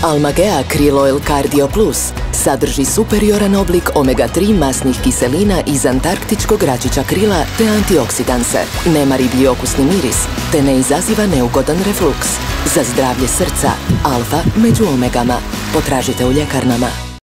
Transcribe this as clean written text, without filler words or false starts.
Almagea Krill Oil Cardio Plus sadrži superioran oblik omega-3 masnih kiselina iz antarktičkog račića krila te antioksidanse. Nema riblji okusni miris te ne izaziva neugodan refluks. Za zdravlje srca, alfa među omegama. Potražite u ljekarnama.